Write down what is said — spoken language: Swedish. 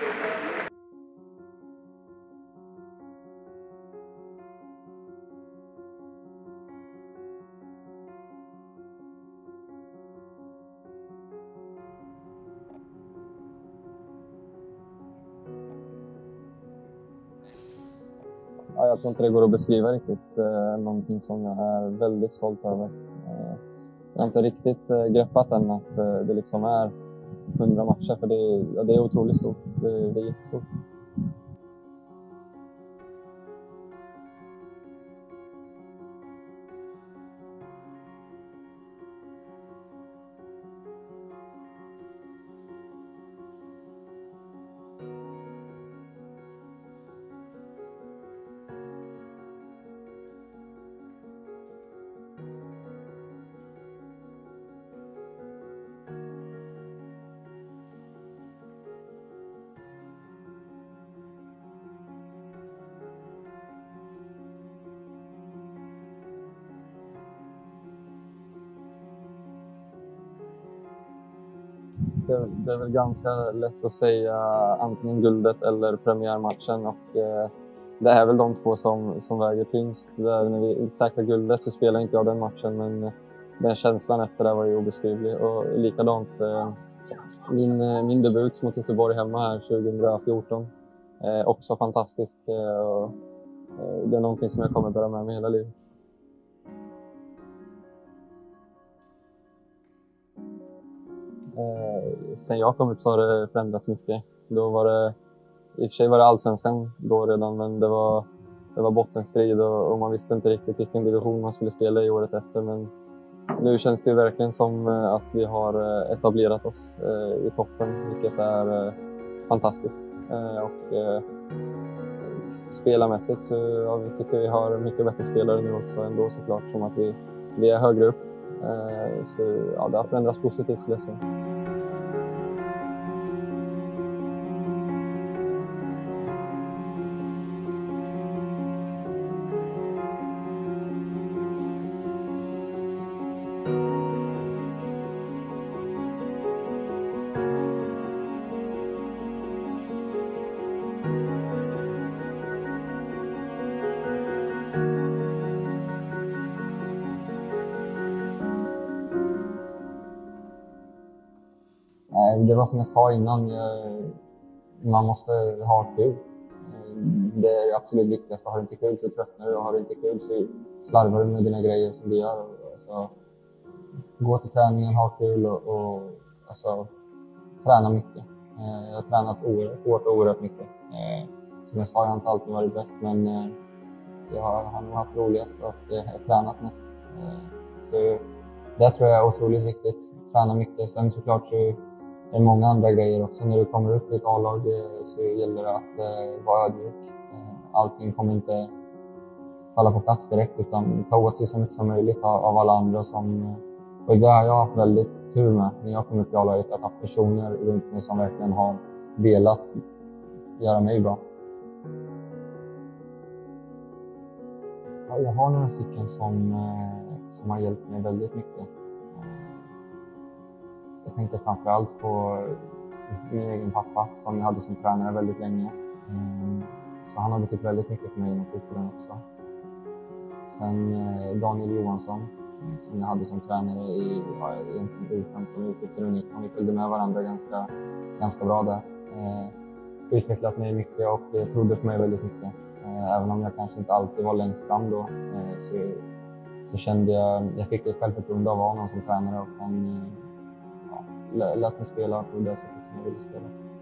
Ja, jag tror inte det går att beskriva riktigt. Det är någonting som jag är väldigt stolt över. Jag har inte riktigt greppat än att det liksom är 100 matcher, för det är otroligt stort. Det är jättestort. Det är väl ganska lätt att säga antingen guldet eller premiärmatchen, och det är väl de två som väger tyngst. Där när vi säkrar guldet så spelar inte jag den matchen, men den känslan efter det var ju obeskrivlig. Och likadant min debut mot Göteborg hemma här 2014, också fantastisk. Och det är någonting som jag kommer bära med mig hela livet. Sen jag kom upp så har det förändrats mycket. Då var det, i och för sig var det allsvenskan då redan, men det var bottenstrid och man visste inte riktigt vilken division man skulle spela i året efter. Men nu känns det ju verkligen som att vi har etablerat oss i toppen, vilket är fantastiskt. Och spelarmässigt så jag tycker vi har mycket bättre spelare nu också ändå, såklart, som att vi är högre upp. Så ja, det har förändrats positivt, skulle jag säga. Det var som jag sa innan, man måste ha kul. Det är det absolut viktigaste. Har du inte kul så tröttnar du, och har du inte kul så slarvar du med dina grejer som du gör. Så, gå till träningen, ha kul och alltså, träna mycket. Jag har tränat hårt och oerhört mycket. Som jag sa, jag har inte alltid varit bäst, men jag har nog haft roligast och tränat mest. Så det tror jag är otroligt viktigt. Träna mycket. Sen såklart så det är många andra grejer också. När du kommer upp i ett A-lag så gäller det att vara ödmjuk. Allting kommer inte falla på plats direkt, utan ta åt sig så mycket som möjligt av alla andra. Och det har jag haft väldigt tur med när jag kom upp i A-laget, att ha personer runt mig som verkligen har velat göra mig bra. Jag har några stycken som har hjälpt mig väldigt mycket. Jag tänker framförallt på min egen pappa som jag hade som tränare väldigt länge. Så han har betytt väldigt mycket för mig inom fotbollen också. Sen Daniel Johansson som jag hade som tränare i U15 och U19. Vi följde med varandra ganska bra där. Utvecklat mig mycket och trodde på mig väldigt mycket. Även om jag kanske inte alltid var längst fram då, så kände jag fick ett självförtroende av honom som tränare, och han lät mig spela på det sättet som jag ville spela.